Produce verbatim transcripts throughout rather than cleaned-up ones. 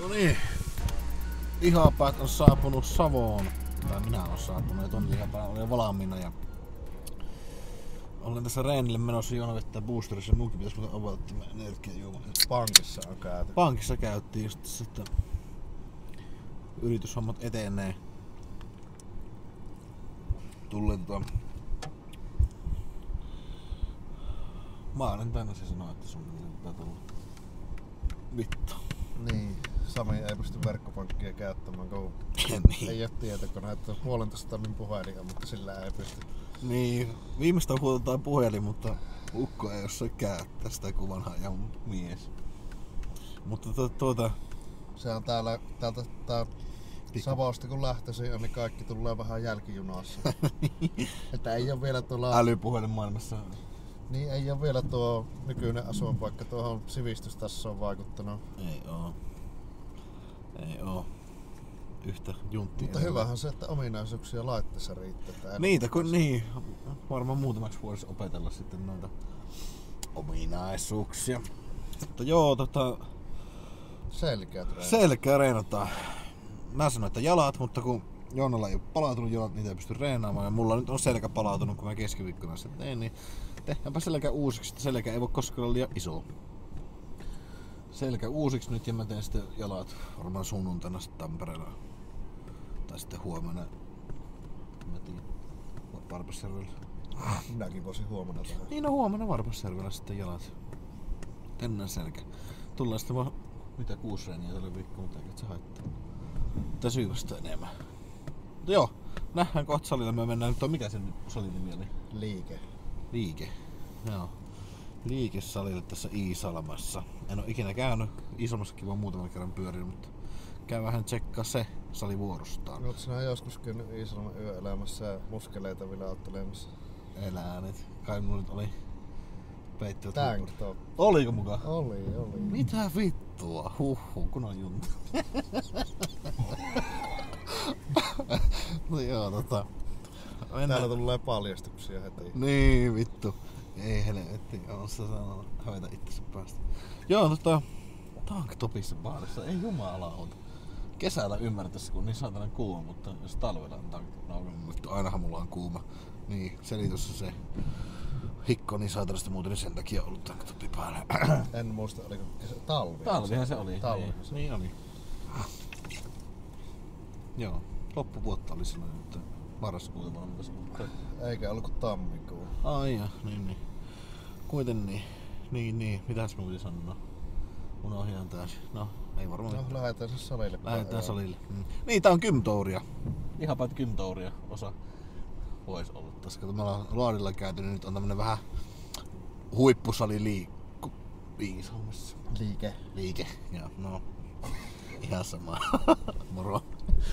niin. Lihapäät on saapunut Savoon. Tai minä olen saapunut ja ton lihapäät oli jo valmiina. Ja olen tässä reenille menossa juona vettä boosterissa. Munkin pitäisi muuten avata tämä energiajuoma. Pankissa on käyty. Pankissa käytiin just sitten. Yrityshommat etenee. Tulee tota... Maanantaina se sanoo, että sun pitää tulla. Vittu. Niin, Sami ei pysty verkkopankkia käyttämään, kun niin. ei ole tietokone, että on puolentoista tonnin puhelia, mutta sillä ei pysty. Niin, viimeistä huoltaan puhelin, mutta ukko ei osaa käyttää sitä kuin vanha ja mies. Mutta tuota... tuota se on täällä, täältä tää Savosta kun lähtöisin on, niin kaikki tulee vähän jälkijunassa. Että ei ole vielä tuolla... Älypuhelin maailmassa. Niin ei ole vielä tuo nykyinen asuinpaikka tuohon sivistystasoon vaikuttanut. Ei oo. Ei oo. Yhtä junttia. Mutta hyvähän se, että ominaisuuksia laitteessa riittää. Niitä kun niin. Varmaan muutamaksi vuodessa opetella sitten noita ominaisuuksia. Mutta joo, tota... Selkää treenataan. Selkää reenataan. Mä sanoin, että jalat, mutta kun Joonnalla ei ole palautunut jalat, niitä ei pysty reenaamaan. Ja mulla nyt on selkä palautunut, kun mä keskiviikkona sen tein, niin tehdäänpä selkä uusiksi, että selkä ei voi koskaan olla liian iso. Selkä uusiksi nyt ja mä teen sitten jalat varmaan sunnuntaina sitten Tampereella. Tai sitten huomenna. Mä tiedän. Varpassjärvellä. Minäkin voisin huomenna tähän. Niin no huomenna Varpassjärvellä sitten jalat. Tänään selkä. Tullaan sitten vaan mitä kuusi reeniä tällä viikkoa, mutta eikä se haittaa. Tai syyvästä enemmän. Mutta joo, nähdään kohta salilla. Me mennään nyt, mikä se nyt salin nimi oli? Liike. Liike. Joo. Liikesalille tässä Iisalmassa. En oo ikinä käynyt. Iisalmassakin vaan muutaman kerran pyörinyt, mutta käy vähän tsekkaa se sali vuorostaan. Oletko sinä joskus käynyt Iisalman yöelämässä ja muskeleita vilauttelemassa? Elää nyt. Kai mulla nyt oli peittyvät Tank top. Oliko mukaan? Oli, oli. Mitä vittua? Huhhuh, kun on junta. No joo, tota... Täällä tulee paljastuksia heti. Niin, vittu. Ei helvetti, on se sanonut hävetä itsensä päästä. Joo, tota... Tanktopissa baarissa, ei jumalauta. Kesällä ymmärtäisi, kun niin saatana kuuma, mutta jos talvella on tanktop auki, mutta ainahan mulla on kuuma. Niin, selitys se hikko niin saatanasta muuten, niin sen takia on ollut tanktoppi päällä. En muista, oliko kesä, talvi. Talvihan se oli. Talvi. Niin, niin oli. Joo, loppuvuotta oli silloin, että marraskuuta valmis. Eikä ollut kuin tammikuu. Ai ja, niin niin. Kuiten niin. Niin niin, mitäs mä piti sanoa? Unohdin ihan täysin. No, ei varmaan. No, lähdetään se salille. Lähdetään salille. Mm. Niin, tää on kymtouria. Ihan päät kymtouria osa vois olla tässä. Kato, me ollaan Laadilla käyty, niin nyt on tämmönen vähän huippusali liikku. Iisalmassa. Liike. Liike, joo, no. Ihan sama. Moro.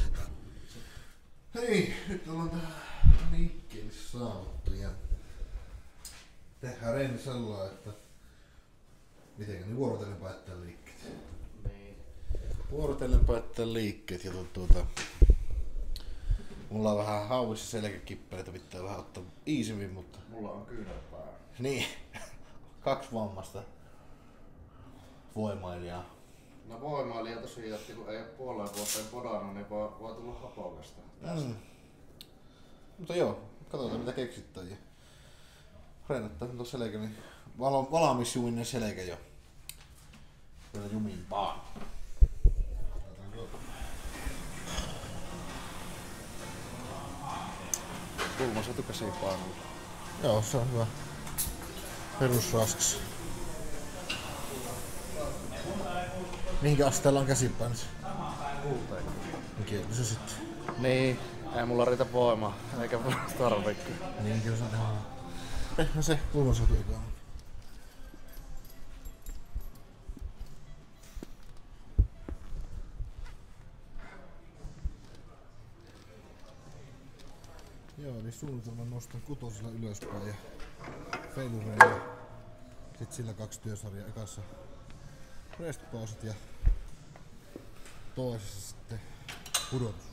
Hei, nyt ollaan tähän liikkeelle saavuttu ja tehdään reeni sellainen, että mitenkä niin vuorotellen päättää liikkeet. Niin. Vuorotellen päättää liikkeet ja tuota... Mulla on vähän hauissa selkäkippeleitä, pitää vähän ottaa iisimmin, mutta... Mulla on kyynärpää. Niin, kaksi vammasta voimailijaa. No voimailija tosiaan, että kun ei ole puoleen vuoteen podannut, niin voi, voi tulla hapokasta. Mm. Mutta joo, katsotaan mitä keksittää. Reenattaa tuon selkä, niin val- valmisjuinen selkä jo. Vielä jumimpaa. Kulma saatu käsiin painolla. Joo, se on hyvä. Perusraskas. Mihinkä asteella on käsipainot? Kuuteen. Mikä se sitten? Niin, ei mulla riitä voimaa, eikä tarvikaan. Niin, kyllä se on ihan... Tehdään se kulmasatu ekaan. Joo, eli suunnitelma nostan kutosella ylöspäin ja feilureilla. Sitten sillä kaksi työsarjaa ekassa restpausit ja toisessa sitten pudotus.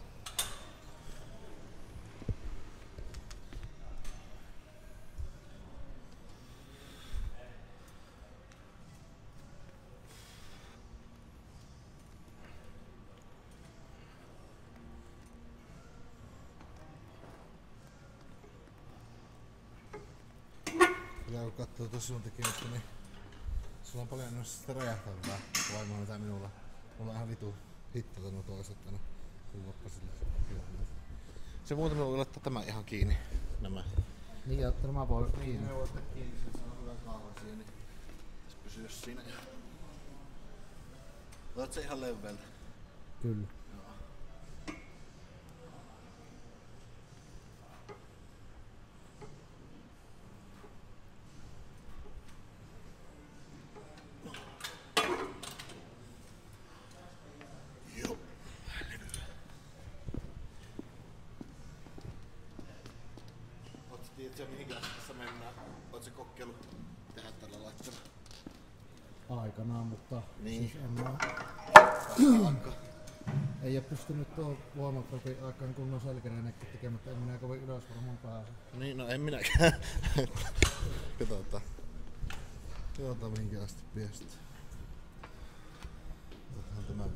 Ja kun katsoo tuossa sun tekemistä, niin sulla on paljon enemmän sitä räjähtävää voimaa mitä minulla. Mulla on ihan vitu hittotanut toiset tänne. Se muuten minulla laittaa tämä ihan kiinni. Nämä. Niin ja tämä voi Niin, kiinni. ne voi ottaa kiinni, se saa hyvän kaavan siihen, niin se pysyy siinä. Otat se ihan leveältä. Kyllä. Joo. Oot sä tiedät mihinkä tässä mennään? Oot sä kokeillut tehdä tällä laitteella? Aikanaan, mutta Niin. siis en mä... Alkaa. Ei oo pystynyt tuo voimakropi aikaan kunnon selkäreinekki tekemättä, en minä kovin ylös varmaan pääse. Niin, no en minäkään. Katsotaan. Katsotaan mihinkä asti piestää. Otetaan tämä.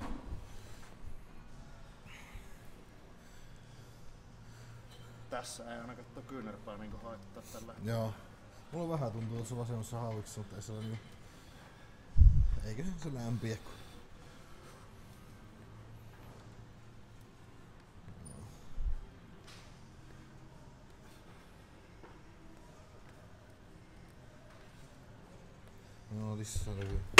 Tässä ei ainakaan tuo kyynärpää niinku haittaa tällä. Joo. Mulla vähän tuntuu tuossa vasemmassa haaviksi, mutta ei se ole niinku... Eiköhän se lämpiä kun... No, tässä on hyvin.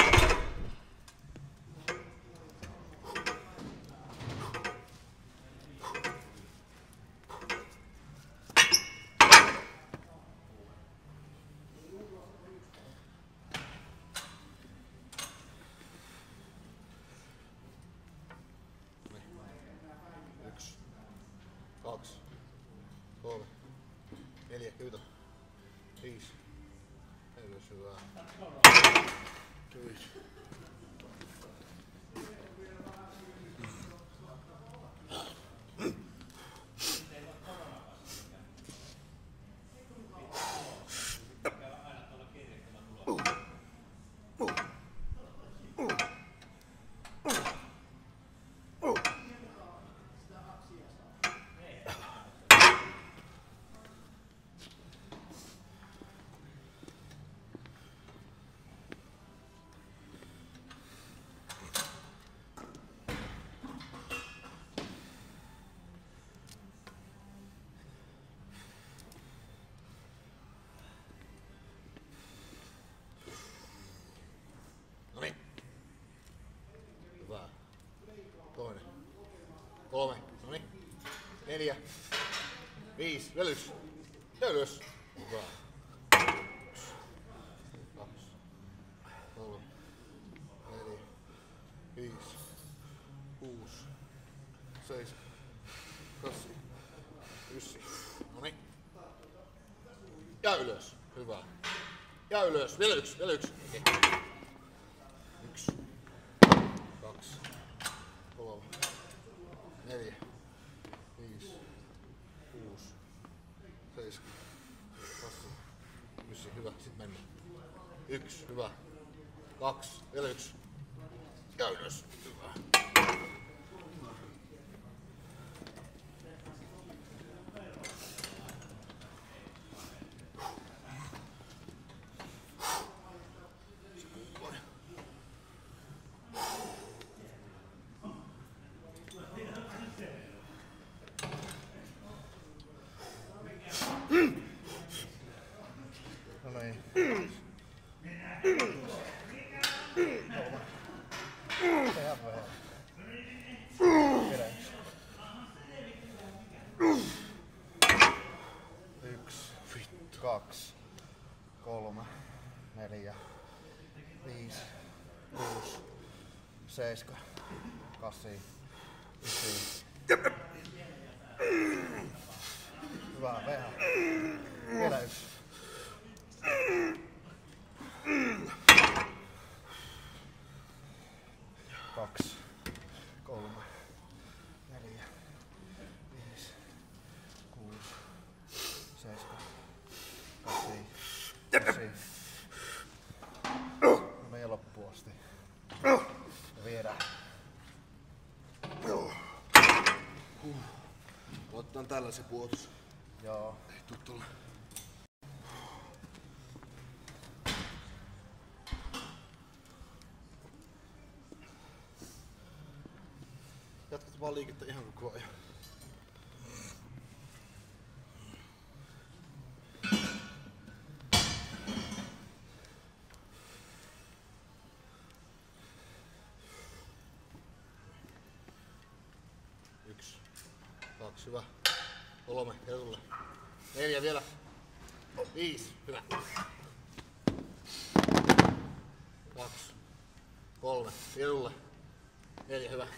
Yksi, kaksi, kolme, neljä, hyvä, viisi, neljä, hyvää. Viisi. Noniin. Hyvä. Toinen. Kolme. Noniin. Neljä. Viisi. Ylös. Ylös. Hyvä. Yksi. Kaksi. Kolme. Neljä. Viisi. Kuusi. Seitsemän. Kahdeksan. Yhdeksän. Noniin. Ja ylös. Hyvä. Ja ylös. Vielä yksi. Vielä yksi. Okay. Yksi, kaksi, kolme, neljä, viisi, kuusi, seitsemän, kahdeksan, yhdeksän, hyvä, sit mennään. Yksi, hyvä, kaksi, vielä yksi, ja ylös, hyvä. No niin. Tehdään vähän. Vielä yksi. Yksi, kaksi, kolme, neljä, viisi, kuusi, seitsemän, kahdeksan, yhdeksän. Hyvä, vähän. Vielä yksi. Kaksi, kolme, neljä, viisi, kuusi, seitsemän, kahdeksan, yhdeksän. No meidän loppuun asti. Ja viedään. Otetaan tällaisen puotus. Joo. Ei tuu tulla. kovaa liikettä ihan koko ajan. Yksi, kaksi, hyvä. Kolme, Jeesulle. Neljä vielä. Viisi, hyvä. Kaksi, kolme, Jeesulle. Neljä, hyvä.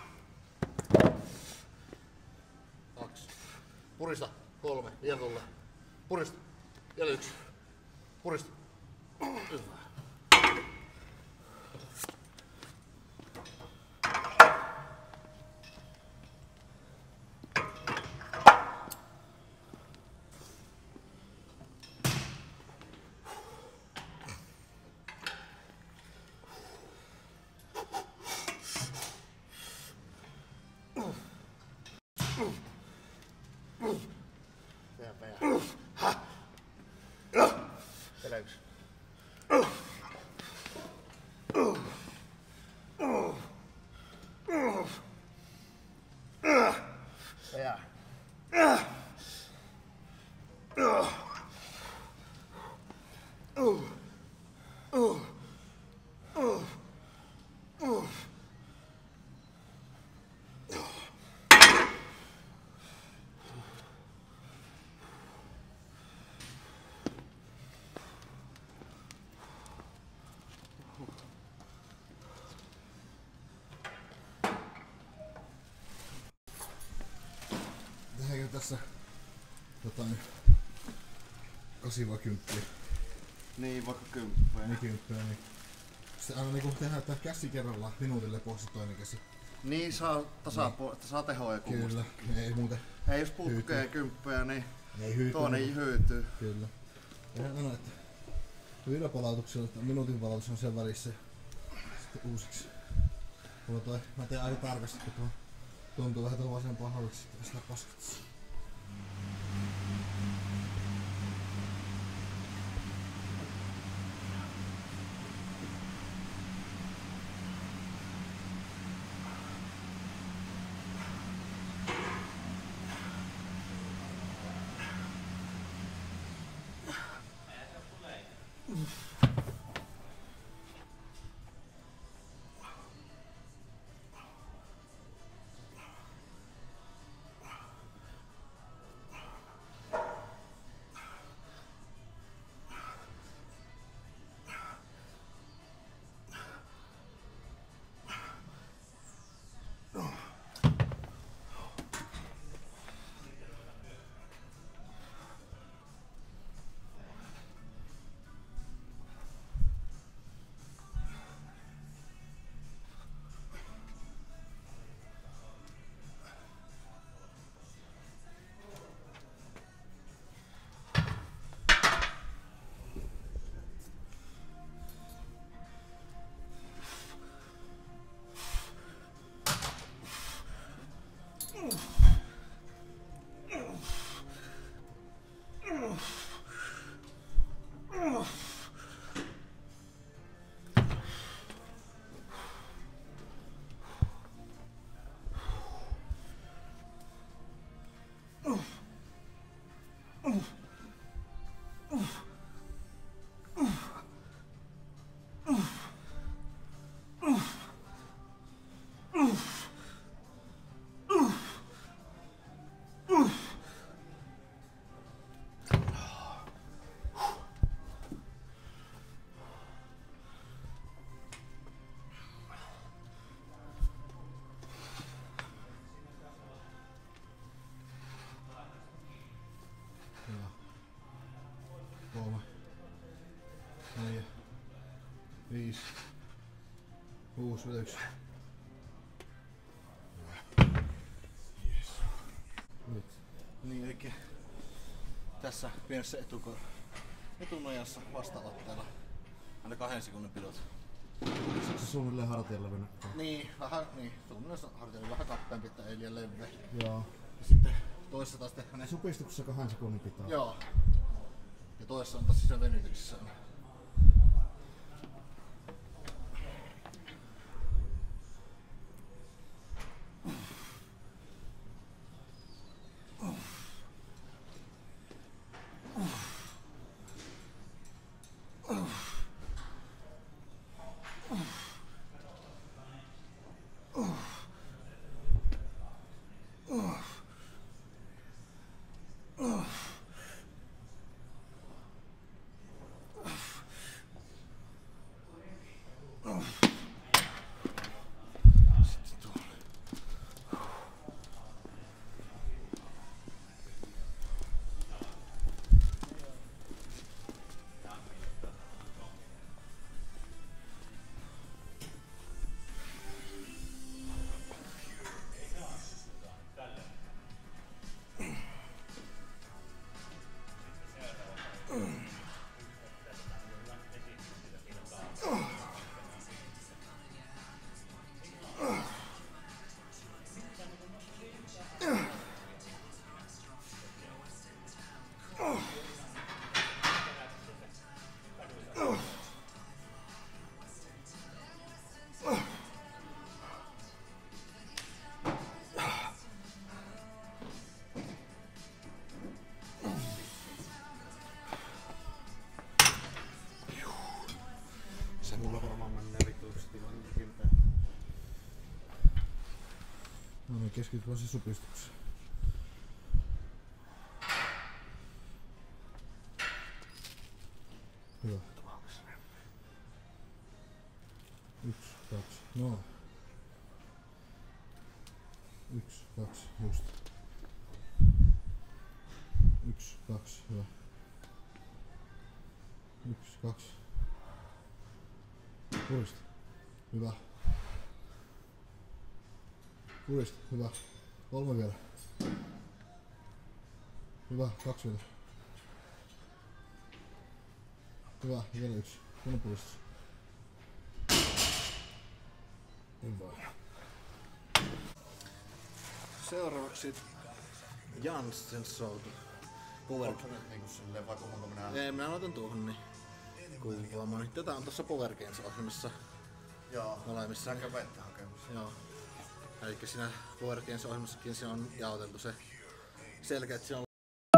Kaksi. Purista. Kolme. Jeesulle. Purista. Vielä yksi. Purista. Hyvä. Vielä yksi. Ja. Tehdäänkö tässä jotain kasi vai kymppiä? Niin, vaikka kymppejä. Niin kymppiä, niin. Sitten aina niinku tehdään tää käsi kerrallaan minuutille pois toinen käsi. Niin, saa tasapuolista, niin. Saa tehoa ja Kyllä, ei muuten. Ei jos putkee kymppejä, niin ei hyytyy. Toinen hyytyy. Kyllä. Tehdään aina, että yhdellä palautuksella, että minuutin palautus on sen välissä sitten uusiksi. Mulla toi, mä teen aika tarkasti, kun tuo tuntuu vähän tuohon vasempaan haluksi sitten sitä paskattaa. Kolme, neljä, viisi, kuusi, yksi. Yes. Nyt. Niin, eli tässä pienessä etuko- etunojassa vasta-otteella aina kahden sekunnin pidot. Se suunnilleen hartialla mennä. Niin, vähän, niin, suunnilleen hartialla vähän kappeampi, että ei liian leveä. Joo. Ja sitten toisessa taas tehdään ne. Supistuksessa kahden sekunnin pitää. Joo. Ja toisessa on taas sisään venytyksessä. keskitytään siis supistukseen. Hyvä. Yksi, kaksi, no. Yksi, kaksi, just. Yksi, kaksi, hyvä. Yksi, kaksi. Purista. Hyvä. Purista, hyvä. Kolme vielä. Hyvä, kaksi vielä. Hyvä, vielä yksi. Kunnon puristus. Hyvä. Seuraavaksi Janssen Soutu. Power. Onko nyt niinku silleen vai kuinka minä... Ei, minä laitan tuohon niin kuvaamaan. Tätä on tossa Power Games -ohjelmassa. Joo. Molemmissa. Näkö vettä hakemassa. Joo. Elikkä siinä Power Games -ohjelmassakin siinä on jaoteltu se selkeä, että siinä on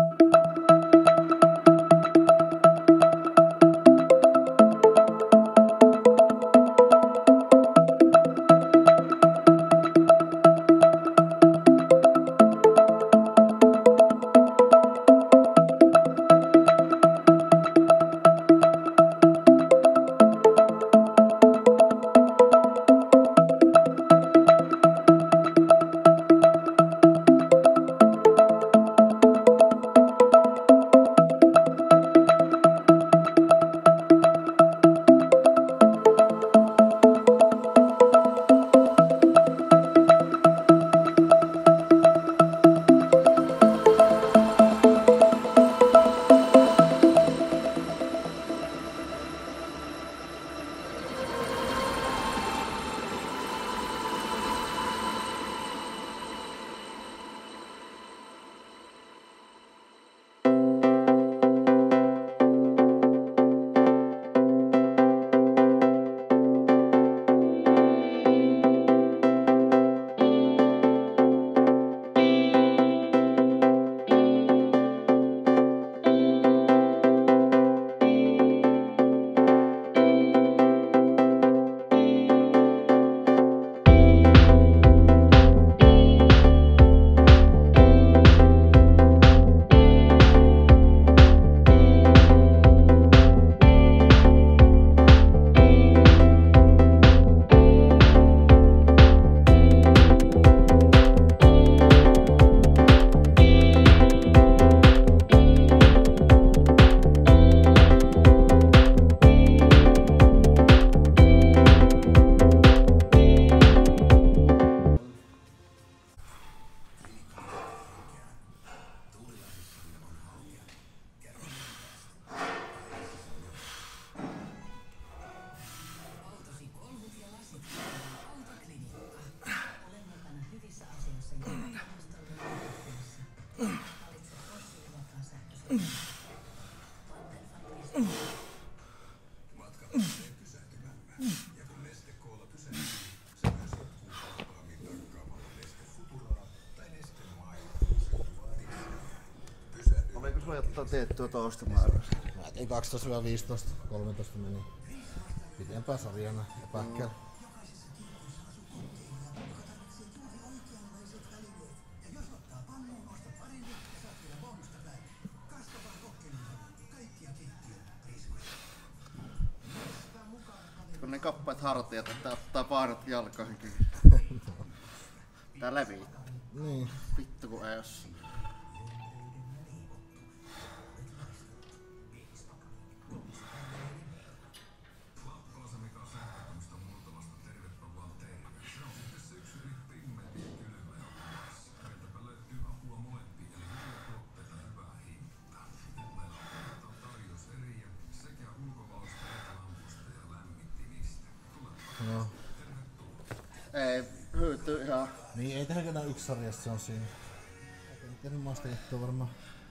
Oliko sulla jotain tiettyä toistomäärää? ei kaksitoista viisitoista, kolmetoista meni. Pitempää sarjana ja päkkällä. Kun ne kappaat hartiat, että ottaa painot jalkoihinkin. Tää levii. Niin. Vittu kun ei jos. No. Ei, hyytyy ihan. Niin, ei tehdä enää yksi sarjassa, se on siinä. Ei tehnyt maasta jättöä varmaan.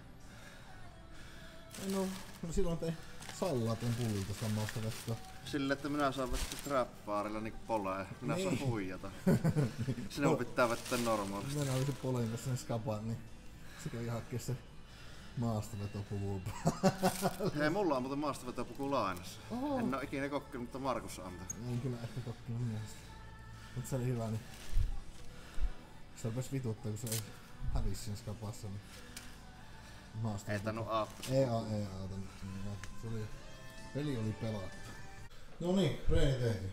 No, no silloin tein salaatin pullilta samasta vettä. Sille, että minä saan vettä trappaarilla niinku poleen. Minä Niin. saan huijata. Sinun pitää vettä normaalisti. Minä olin se polen kanssa sen skapan, niin se kävi hakea se maastavetopuvuupa. Hei, mulla on muuten maastavetopuku lainassa. Oho. En oo ikinä kokkinut, mutta Markus antoi. Niin kyllä ehkä kokkinut mielestä. Mut se oli hyvä, niin Se rupes vituttaa, kun se hävisi siinä skapassa. Niin ei tainnut auttaa. Ei, ei, ei autanut. Se oli, peli oli pelattu. No niin, reeni tehty.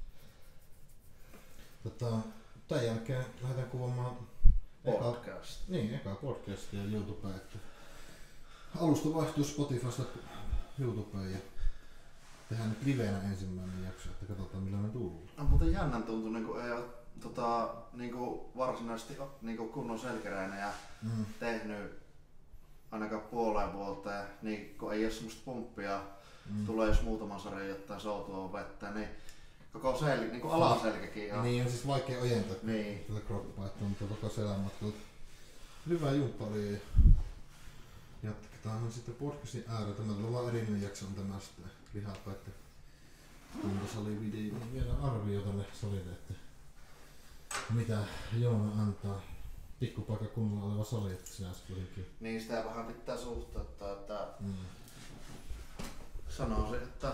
Tota, tän jälkeen lähdetään kuvaamaan Podcast. Eka, niin, eka podcastia YouTubeen. Että alusta vaihtuu Spotifysta YouTubeen ja tehdään nyt liveenä ensimmäinen jakso, että katsotaan millainen tullut. On muuten jännän tuntunut, kun ei ole tota, niinku varsinaisesti niinku kunnon selkäräinen ja mm. tehnyt ainakaan puoleen vuoteen, niin kun ei ole semmoista pumppia, mm. tulee jos muutaman sarjan jotain soutua vettä, niin koko sel, niinku alaselkäkin on. Niin on siis vaikea ojentaa niin. tätä kroppaa, että on koko selän matkalta. Hyvä jumppa oli ja jatketaan sitten podcastin äärellä. Tämä tulee vaan erillinen jakso on tämä sitten lihapäitten kuntosalivideo. Vielä arvio tänne salille, että mitä Joona antaa. Pikkupaikka kunnolla oleva sali, että sinä kuitenkin. Niin sitä vähän pitää suhteuttaa, että mm. sanoisin, että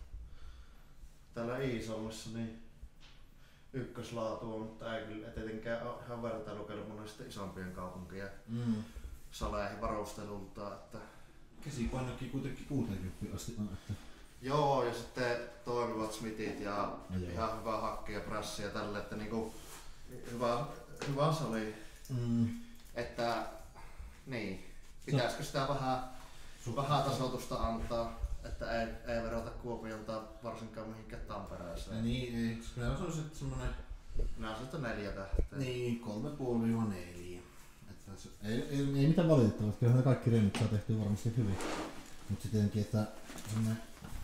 täällä Iisalmessa niin ykköslaatu on, mutta ei kyllä tietenkään ole ihan vertailukelpoinen sitten isompien kaupunkien mm. saleihin varustelulta. Että käsipainokin kuitenkin kuuteenkymmeneen asti on. Että joo, ja sitten toimivat smitit ja no, ihan hyvä hakki ja prässi ja tälle, että niinku hyvä, hyvä sali. Mm. Että niin, pitäisikö sitä vähän, vähän tasoitusta antaa, että ei, ei verota Kuopiolta varsinkaan mihinkään Tampereeseen. Ja niin, ei. Minä sanoisin, että semmonen minä sanoisin, että neljä tähteä. Niin, kolme puoli neljä. Että se, ei, ei, ei mitään valitettavaa, kyllähän kaikki rennit saa tehtyä varmasti hyvin. Mut sit tietenkin, että semmonen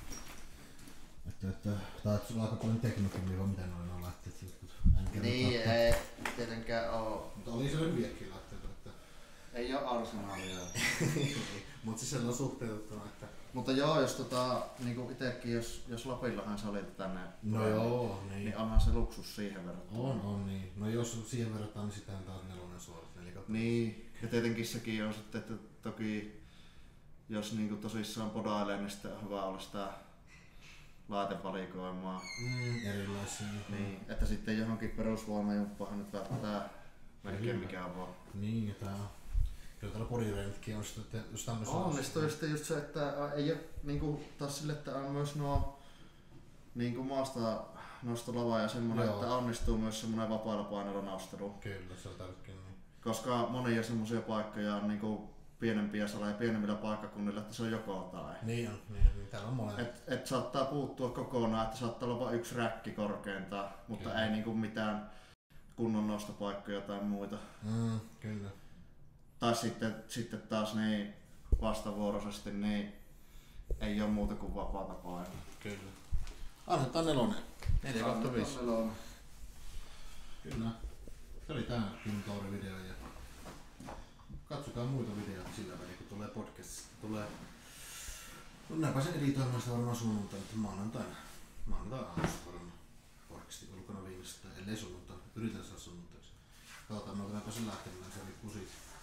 että, että tää on aika paljon tekniikkaa, vaan mitä noin on laitteet jotkut. Niin, ei tietenkään oo. Mutta oli siellä hyviäkin laitteita, että ei oo arsenaalia. mut siis siellä on suhteutettuna, että mutta joo, jos tota, niinku itekin, jos, jos Lapillahan sä olit tänne no tulee, joo, niin. niin onhan se luksus siihen verrattuna. On, on niin. No jos siihen verrataan, niin sitähän taas nelonen suorat nelikot. Niin, ja tietenkin sekin on sitten, että toki jos niinku tosissaan podailee, niin sitten on hyvä olla sitä laitevalikoimaa. Mm, erilaisia. Niin, että sitten johonkin perusvoimajumppahan nyt välttää melkein mikään vaan. Niin, ja tää on. Kyllä täällä podireenitkin on sitten, että jos tämmössä on, niin sitten sitten just se, että ei ole niinku taas sille, että on myös nuo niinku maasta nostolava ja semmonen, joo. että onnistuu myös semmonen vapaalla painolla nostelu. Kyllä, se on tärkeää. Niin. Koska monia semmosia paikkoja on niinku pienempiä saleja pienemmillä paikkakunnilla, että se on joko tai. Niin on, niin, niin täällä on molemmat. Et, et saattaa puuttua kokonaan, että saattaa olla vain yksi räkki korkeintaan, mutta kyllä. Ei niinku mitään kunnon nostopaikkoja tai muita. Mm, kyllä. Tai sitten, sitten taas niin vastavuoroisesti niin ei oo muuta kuin vapaata painoa. Kyllä. Annetaan nelonen. neljä kautta viisi. Kyllä. Se oli tää Pintauri-video ja katsokaa muita videoita sillä välin kun tulee podcastista. Tulee Tunneenpa sen editoimaan sitä varmaan sunnuntaina, että maanantaina. Maanantaina aamusta varmaan podcastin ulkona viimeistään, ellei sunnuntaina. Yritän saada sunnuntaiksi. Katsotaan, onko se lähtemään, se riippuu siitä.